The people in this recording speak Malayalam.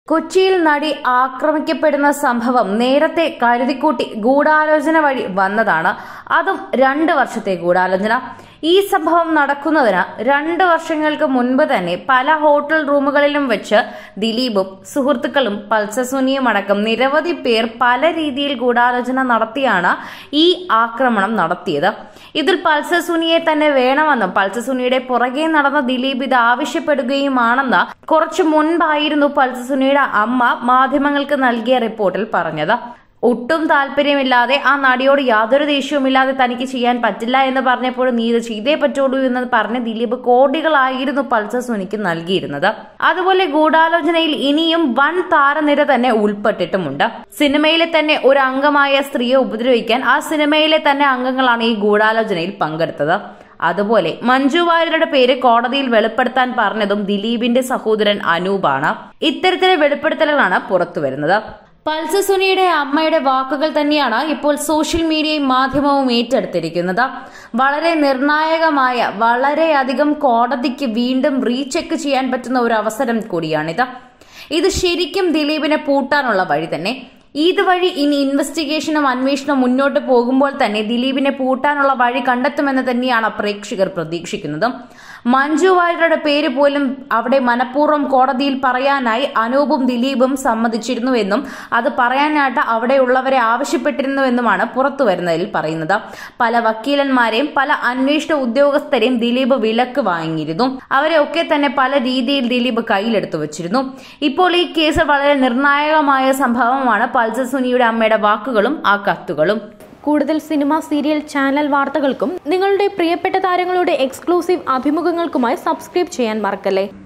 കൊച്ചിയിൽ നടി ആക്രമിക്കപ്പെടുന്ന സംഭവം നേരത്തെ കരുതിക്കൂട്ടി ഗൂഢാലോചന വഴി വന്നതാണ്. അതും 2 വർഷത്തെ ഗൂഢാലോചന. ഈ സംഭവം നടക്കുന്നതിന് 2 വർഷങ്ങൾക്ക് മുൻപ് തന്നെ പല ഹോട്ടൽ റൂമുകളിലും വെച്ച് ദിലീപും സുഹൃത്തുക്കളും പൾസർ സുനിയും അടക്കം നിരവധി പേർ പല രീതിയിൽ ഗൂഢാലോചന നടത്തിയാണ് ഈ ആക്രമണം നടത്തിയത്. ഇതിൽ പൾസർ സുനിയെ തന്നെ വേണമെന്നും പൾസർ സുനിയുടെ പുറകെ നടന്ന ദിലീപ് ഇത് ആവശ്യപ്പെടുകയുമാണെന്ന് കുറച്ചു മുൻപായിരുന്നു പൾസർ സുനിയുടെ അമ്മ മാധ്യമങ്ങൾക്ക് നൽകിയ റിപ്പോർട്ടിൽ പറഞ്ഞത്. ഒട്ടും താല്പര്യമില്ലാതെ ആ നടിയോട് യാതൊരു ദേഷ്യവുമില്ലാതെ തനിക്ക് ചെയ്യാൻ പറ്റില്ല എന്ന് പറഞ്ഞപ്പോൾ നീ ഇത് ചെയ്തേ പറ്റുള്ളൂ എന്ന് പറഞ്ഞ് ദിലീപ് കോടികളായിരുന്നു പൾസർ സുനിക്ക് നൽകിയിരുന്നത്. അതുപോലെ ഗൂഢാലോചനയിൽ ഇനിയും വൻ താരനിര തന്നെ ഉൾപ്പെട്ടിട്ടുമുണ്ട്. സിനിമയിലെ തന്നെ ഒരു അംഗമായ സ്ത്രീയെ ഉപദ്രവിക്കാൻ ആ സിനിമയിലെ തന്നെ അംഗങ്ങളാണ് ഈ ഗൂഢാലോചനയിൽ പങ്കെടുത്തത്. അതുപോലെ മഞ്ജു വാര്യരുടെ പേര് കോടതിയിൽ വെളിപ്പെടുത്താൻ പറഞ്ഞതും ദിലീപിന്റെ സഹോദരൻ അനൂപാണ്. ഇത്തരത്തിലെ വെളിപ്പെടുത്തലുകളാണ് പുറത്തുവരുന്നത്. പൾസർ സുനിയുടെ അമ്മയുടെ വാക്കുകൾ തന്നെയാണ് ഇപ്പോൾ സോഷ്യൽ മീഡിയയും മാധ്യമവും ഏറ്റെടുത്തിരിക്കുന്നത്. വളരെ നിർണായകമായ, വളരെയധികം കോടതിക്ക് വീണ്ടും റീചെക്ക് ചെയ്യാൻ പറ്റുന്ന ഒരു അവസരം കൂടിയാണിത്. ഇത് ശരിക്കും ദിലീപിനെ പൂട്ടാനുള്ള വഴി തന്നെ. ഇതുവഴി ഇനി ഇൻവെസ്റ്റിഗേഷനും അന്വേഷണവും മുന്നോട്ട് പോകുമ്പോൾ തന്നെ ദിലീപിനെ പൂട്ടാനുള്ള വഴി കണ്ടെത്തുമെന്ന് തന്നെയാണ് പ്രേക്ഷകർ പ്രതീക്ഷിക്കുന്നത്. മഞ്ജു വാര്യരുടെ പേര് പോലും അവിടെ മനഃപൂർവ്വം കോടതിയിൽ പറയാനായി അനൂപും ദിലീപും സമ്മതിച്ചിരുന്നുവെന്നും അത് പറയാനായിട്ട് അവിടെയുള്ളവരെ ആവശ്യപ്പെട്ടിരുന്നുവെന്നുമാണ് പുറത്തു വരുന്നതിൽ പറയുന്നത്. പല വക്കീലന്മാരെയും പല അന്വേഷണ ഉദ്യോഗസ്ഥരെയും ദിലീപ് വിലക്ക് വാങ്ങിയിരുന്നു. അവരെ ഒക്കെ തന്നെ പല രീതിയിൽ ദിലീപ് കയ്യിലെടുത്തു വച്ചിരുന്നു. ഇപ്പോൾ ഈ കേസ് വളരെ നിർണായകമായ സംഭവമാണ് പൾസർ സുനിയുടെ അമ്മയുടെ വാക്കുകളും ആ കത്തുകളും. കൂടുതൽ സിനിമ, സീരിയൽ, ചാനൽ വാർത്തകൾക്കും നിങ്ങളുടെ പ്രിയപ്പെട്ട താരങ്ങളുടെ എക്സ്ക്ലൂസീവ് അഭിമുഖങ്ങൾക്കുമായി സബ്സ്ക്രൈബ് ചെയ്യാൻ മറക്കല്ലേ.